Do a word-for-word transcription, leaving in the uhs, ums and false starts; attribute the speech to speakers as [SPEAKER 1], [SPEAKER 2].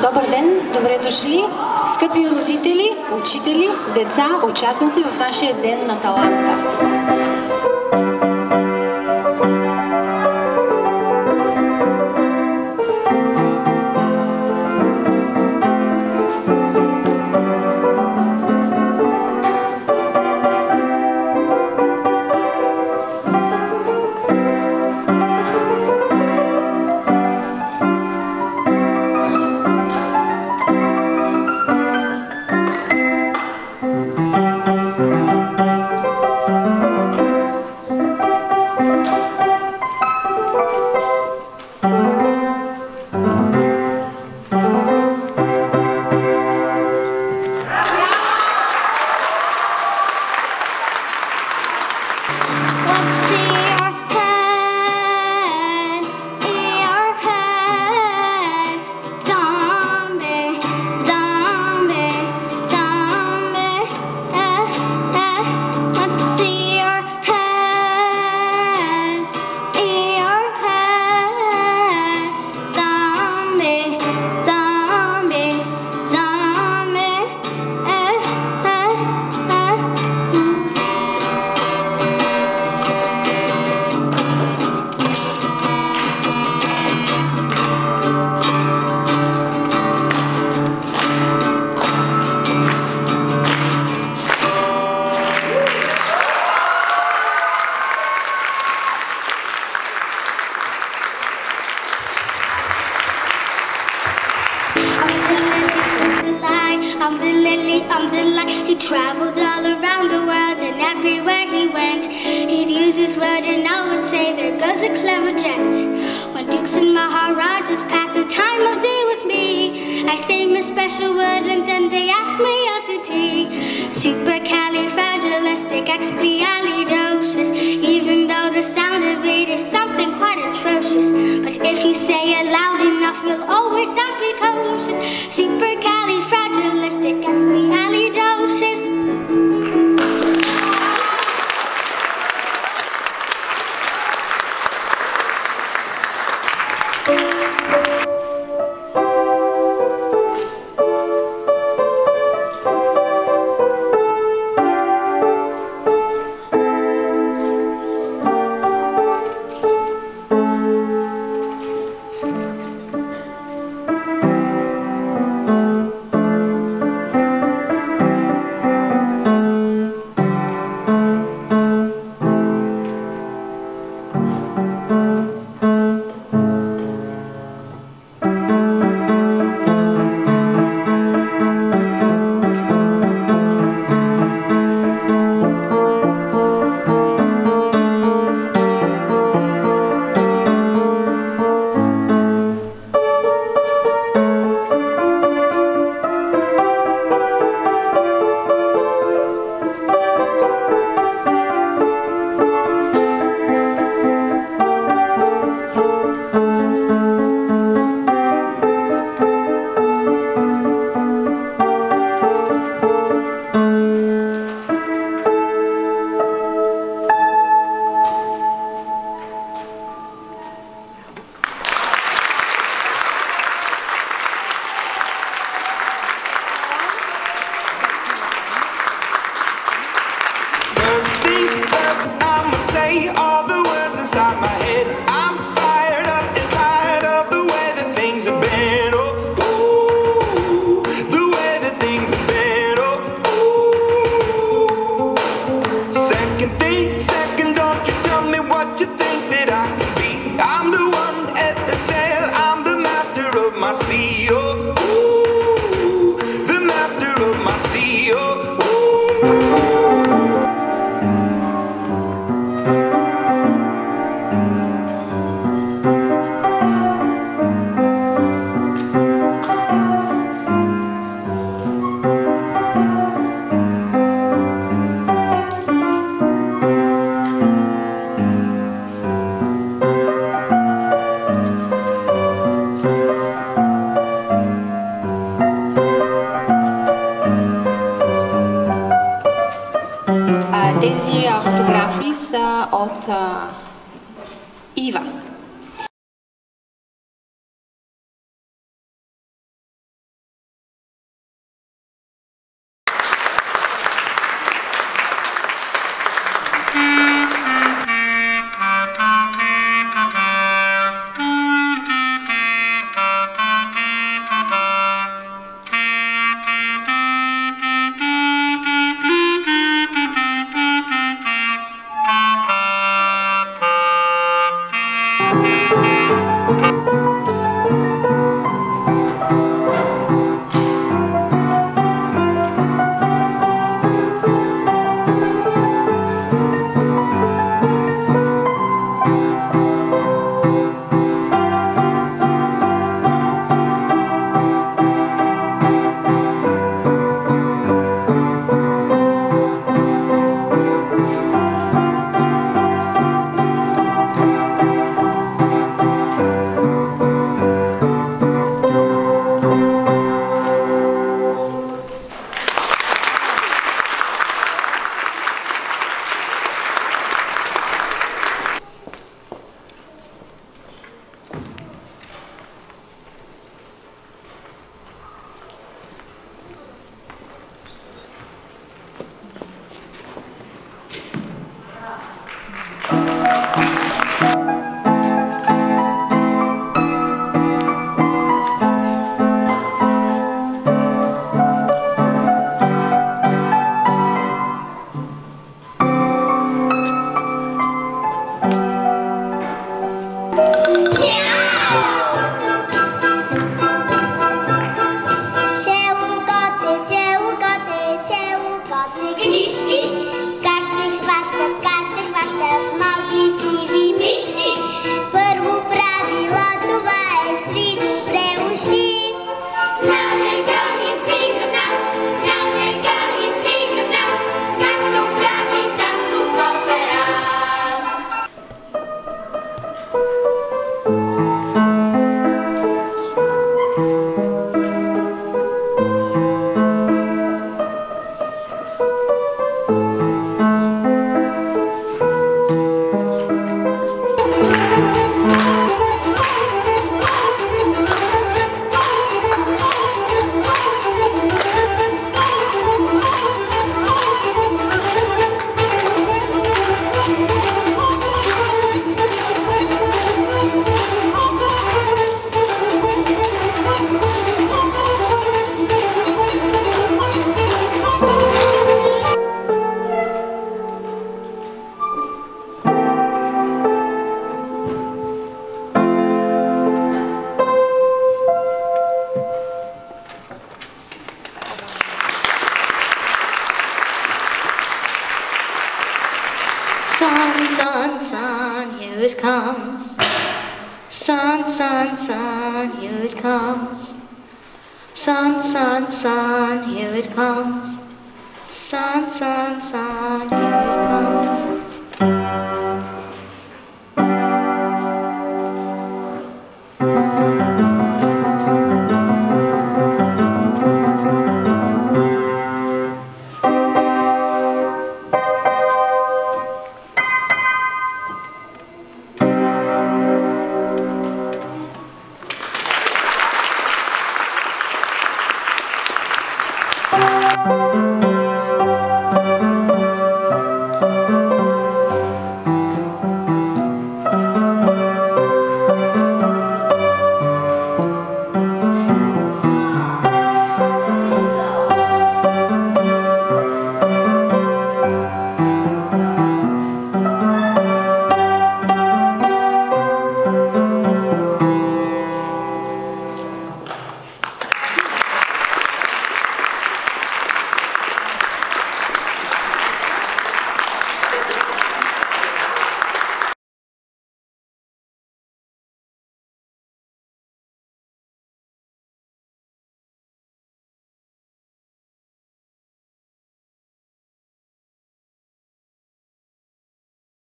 [SPEAKER 1] Добър ден, добре дошли, скъпи родители, учители, деца, участници в нашия ден на таланта.
[SPEAKER 2] I'm the lily, I'm the light. He traveled all around the world and everywhere he went, he'd use his word and I would say, there goes a clever gent. When dukes and maharajas pass the time of day with me, I say my special word and then they ask me out to tea. Supercalifragilisticexpialidocious. Even though the sound of it is something quite atrocious, but if you say it loud enough, you'll always sound precocious. Supercalifragilisticexpialidocious.
[SPEAKER 3] All the words inside my head. I'm fired up and tired of the way that things have been. Oh, ooh, the way that things have been. Oh, ooh. Second thing, second, don't you tell me what you think that I can be. I'm the one at the sail, I'm the master of my sea. Oh, ooh, the master of my sea. Oh, ooh.
[SPEAKER 1] Тези фотографии са от Ива.
[SPEAKER 4] Sun, sun, sun, here it comes. Sun, sun, sun, here it comes. Sun, sun, sun, here it comes. Sun, sun, sun, here it comes.